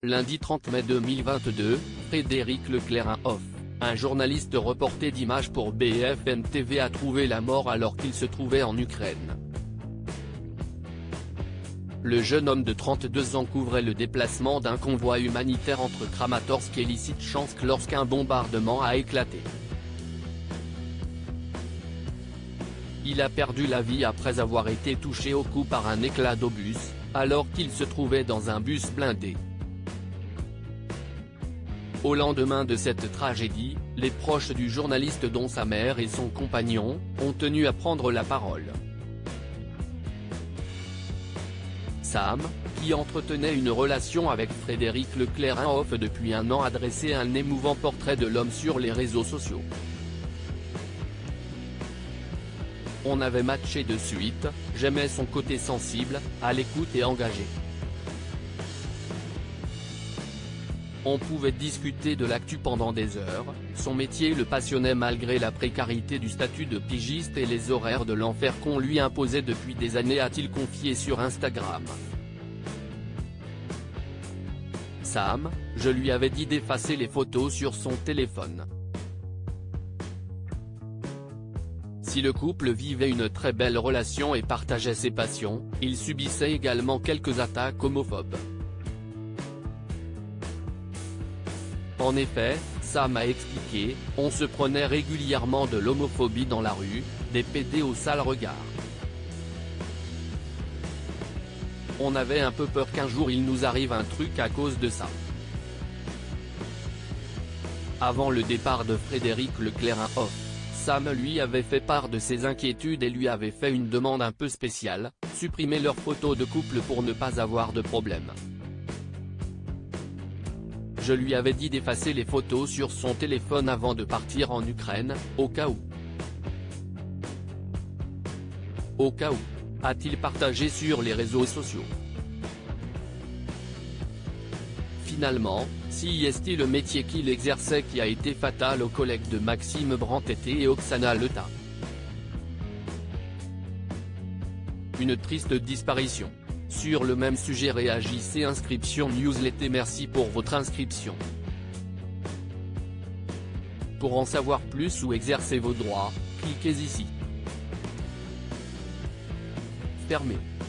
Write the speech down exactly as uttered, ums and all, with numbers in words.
Lundi trente mai deux mille vingt-deux, Frédéric Leclerc-Hoff, un journaliste reporté d'images pour B F M T V a trouvé la mort alors qu'il se trouvait en Ukraine. Le jeune homme de trente-deux ans couvrait le déplacement d'un convoi humanitaire entre Kramatorsk et Lysychansk lorsqu'un bombardement a éclaté. Il a perdu la vie après avoir été touché au cou par un éclat d'obus, alors qu'il se trouvait dans un bus blindé. Au lendemain de cette tragédie, les proches du journaliste dont sa mère et son compagnon, ont tenu à prendre la parole. Sam, qui entretenait une relation avec Frédéric Leclerc-Hoff depuis un an a dressé un émouvant portrait de l'homme sur les réseaux sociaux. On avait matché de suite, j'aimais son côté sensible, à l'écoute et engagé. On pouvait discuter de l'actu pendant des heures, son métier le passionnait malgré la précarité du statut de pigiste et les horaires de l'enfer qu'on lui imposait depuis des années a-t-il confié sur Instagram. Sam, je lui avais dit d'effacer les photos sur son téléphone. Si le couple vivait une très belle relation et partageait ses passions, il subissait également quelques attaques homophobes. En effet, Sam a expliqué, on se prenait régulièrement de l'homophobie dans la rue, des pédés au sale regard. On avait un peu peur qu'un jour il nous arrive un truc à cause de ça. Avant le départ de Frédéric Leclerc-Hoff, Sam lui avait fait part de ses inquiétudes et lui avait fait une demande un peu spéciale, supprimer leurs photos de couple pour ne pas avoir de problème. Je lui avais dit d'effacer les photos sur son téléphone avant de partir en Ukraine, au cas où. Au cas où, a-t-il partagé sur les réseaux sociaux. Finalement, si est-il le métier qu'il exerçait qui a été fatal aux collègues de Maxime Brandt-Tété et Oksana Leta. Une triste disparition. Sur le même sujet réagissez Inscription Newsletter. Merci pour votre inscription. Pour en savoir plus ou exercer vos droits, cliquez ici. Fermé.